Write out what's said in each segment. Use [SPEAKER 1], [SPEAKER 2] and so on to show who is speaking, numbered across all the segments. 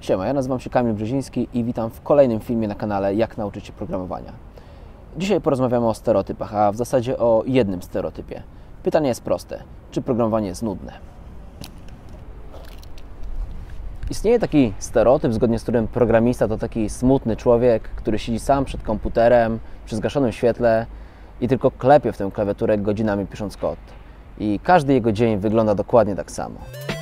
[SPEAKER 1] Siema, ja nazywam się Kamil Brzeziński i witam w kolejnym filmie na kanale Jak nauczyć się programowania. Dzisiaj porozmawiamy o stereotypach, a w zasadzie o jednym stereotypie. Pytanie jest proste. Czy programowanie jest nudne? Istnieje taki stereotyp, zgodnie z którym programista to taki smutny człowiek, który siedzi sam przed komputerem, przy zgaszonym świetle i tylko klepie w tę klawiaturę godzinami pisząc kod. I każdy jego dzień wygląda dokładnie tak samo.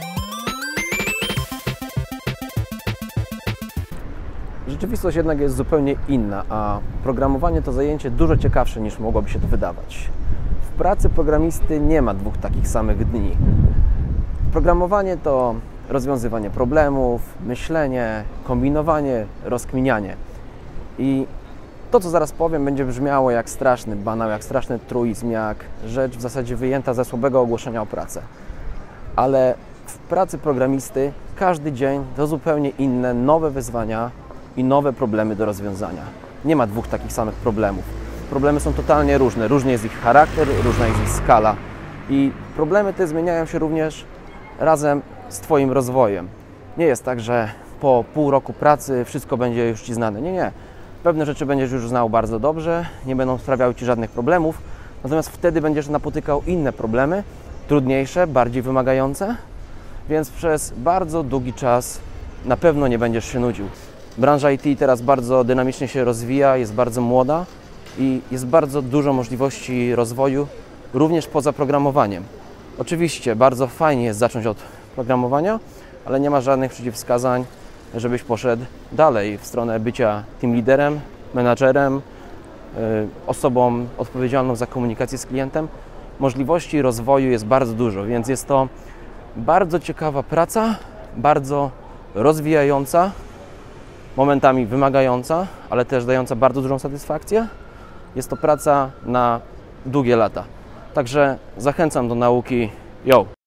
[SPEAKER 1] Rzeczywistość jednak jest zupełnie inna, a programowanie to zajęcie dużo ciekawsze niż mogłoby się to wydawać. W pracy programisty nie ma dwóch takich samych dni. Programowanie to rozwiązywanie problemów, myślenie, kombinowanie, rozkminianie. I to, co zaraz powiem, będzie brzmiało jak straszny banał, jak straszny truizm, jak rzecz w zasadzie wyjęta ze słabego ogłoszenia o pracę. Ale w pracy programisty każdy dzień to zupełnie inne, nowe wyzwania i nowe problemy do rozwiązania. Nie ma dwóch takich samych problemów. Problemy są totalnie różne. Różny jest ich charakter, różna jest ich skala. I problemy te zmieniają się również razem z Twoim rozwojem. Nie jest tak, że po pół roku pracy wszystko będzie już Ci znane. Nie. Pewne rzeczy będziesz już znał bardzo dobrze, nie będą sprawiały Ci żadnych problemów, natomiast wtedy będziesz napotykał inne problemy, trudniejsze, bardziej wymagające, więc przez bardzo długi czas na pewno nie będziesz się nudził. Branża IT teraz bardzo dynamicznie się rozwija, jest bardzo młoda i jest bardzo dużo możliwości rozwoju, również poza programowaniem. Oczywiście bardzo fajnie jest zacząć od programowania, ale nie ma żadnych przeciwwskazań, żebyś poszedł dalej w stronę bycia team liderem, menadżerem, osobą odpowiedzialną za komunikację z klientem. Możliwości rozwoju jest bardzo dużo, więc jest to bardzo ciekawa praca, bardzo rozwijająca, momentami wymagająca, ale też dająca bardzo dużą satysfakcję. Jest to praca na długie lata. Także zachęcam do nauki. Yo!